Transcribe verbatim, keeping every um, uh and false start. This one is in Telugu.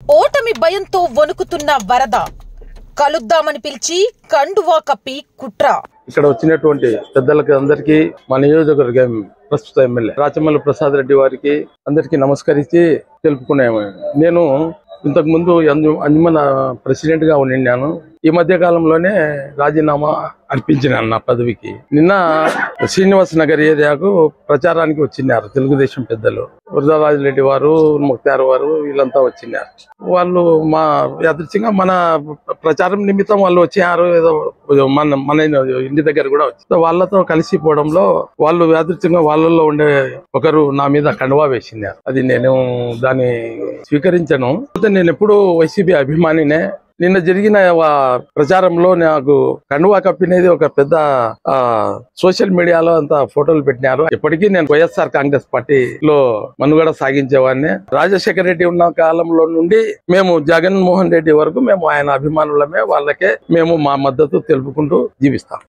ఓటమి భయంతో వణుకుతున్న వరద కలుద్దామని పిలిచి కండువా కప్పి కుట్ర. ఇక్కడ వచ్చినటువంటి పెద్దలకి అందరికీ మా నియోజకవర్గం ప్రస్తుత ఎమ్మెల్యే రాచమల్లి ప్రసాద్ రెడ్డి వారికి అందరికీ నమస్కరించి తెలుపుకున్నాము. నేను ఇంతకు ముందు అంజుమన్ ప్రెసిడెంట్ గా ఉన్నాను. ఈ మధ్య కాలంలోనే రాజీనామా అర్పించినాను నా పదవికి. నిన్న శ్రీనివాస్ నగర్ ఏరియాకు ప్రచారానికి వచ్చినారు తెలుగుదేశం పెద్దలు. వరదరాజు రెడ్డి వారు, ముక్తార్ వారు వీళ్ళంతా వచ్చినారు. వాళ్ళు మా యాదృచ్ఛికంగా మన ప్రచారం నిమిత్తం వాళ్ళు వచ్చారు. ఏదో మన మన ఇంటి దగ్గర కూడా వచ్చి వాళ్ళతో కలిసిపోవడంలో వాళ్ళు యాదృచ్ఛికంగా వాళ్ళల్లో ఉండే ఒకరు నా మీద కండువా వేసినారు. అది నేను దాన్ని స్వీకరించను. నేను ఎప్పుడు వైసీపీ అభిమానినే. నిన్న జరిగిన ప్రచారంలో నాకు కండువా కప్పినది ఒక పెద్ద సోషల్ మీడియాలో అంతా ఫోటోలు పెట్టినారు. ఇప్పటికీ నేను వైఎస్ఆర్ కాంగ్రెస్ పార్టీలో మనుగడ సాగించేవాడిని. రాజశేఖర రెడ్డి ఉన్న కాలంలో నుండి మేము జగన్మోహన్ రెడ్డి వరకు మేము ఆయన అభిమానులమే. వాళ్ళకే మేము మా మద్దతు తెలుపుకుంటూ జీవిస్తాం.